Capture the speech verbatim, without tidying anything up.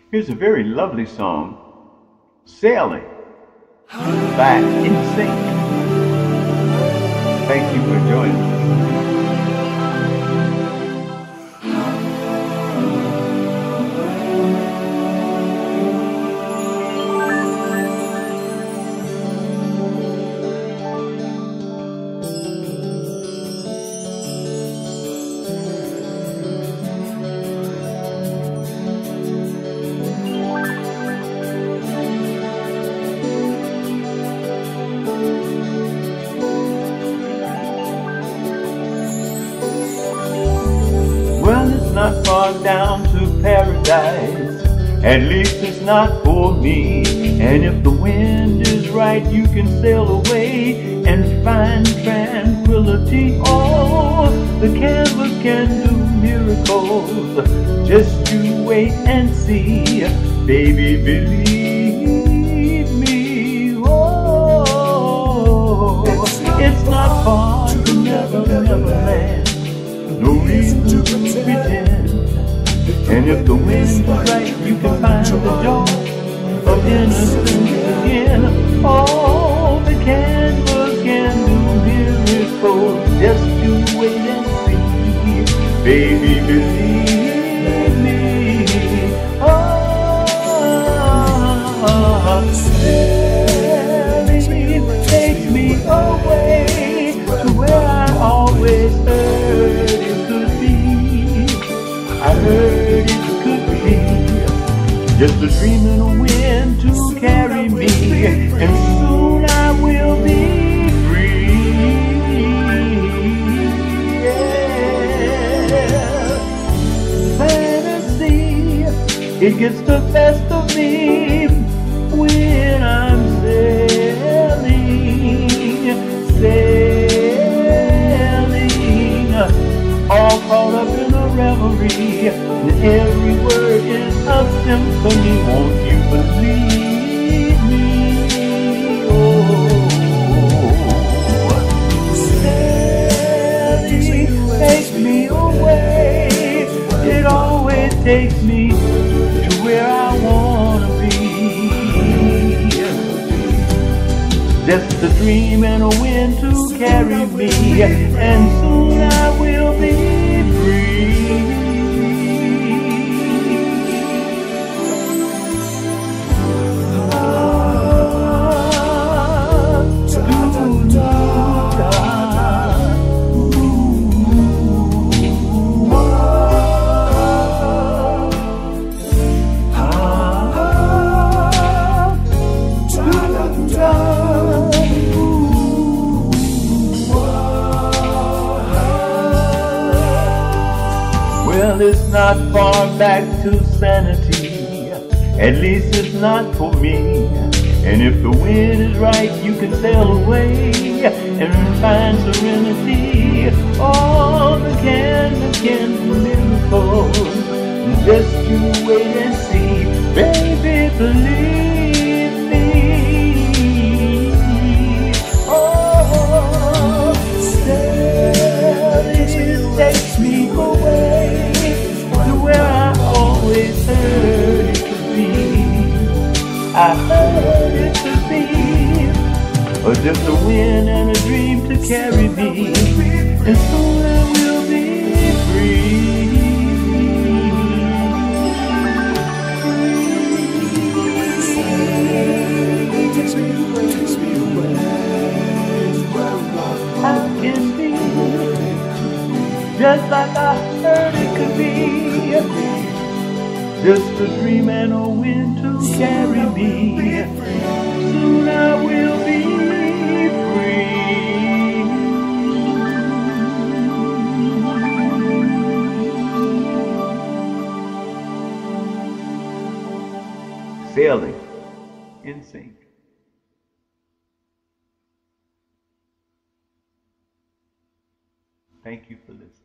Here's a very lovely song, Sailing, by In Sync. Thank you for joining us. Well, it's not far down to paradise, at least it's not for me. And if the wind is right, you can sail away and find tranquility. Oh, the canvas can do miracles, just you wait and see. Baby, believe me. Oh, it's not far from Never, Never Land. No reason to pretend. And if the wind is right, you can find the joy of innocence again. Oh, the canvas can do miracles, just you wait and see. Baby, believe me. Oh, sailing takes me away to where I always heard. I heard it could be just a dream in a wind to carry me, and soon I will be free. Yeah. Fantasy, it gets the best of me when I'm sailing, sailing, all caught up in a reverie, and every word is a symphony. Won't you believe me? Oh, sailing takes me away. It always takes me to where I wanna be. Just a dream and a wind to carry me, and soon I will be free. Well, it's not far back to sanity, at least it's not for me. And if the wind is right, you can sail away and find serenity. Oh, the canvas can do miracles, just you wait and see. Baby, believe me. Oh, sailing takes me away to where I always heard it could be. I heard it could be, or just a wind and a dream to carry me, and soon I will be free. I can be just like I heard it could be, just a dream and a wind to carry me. Soon I will be free. Sailing in sync. Thank you for listening.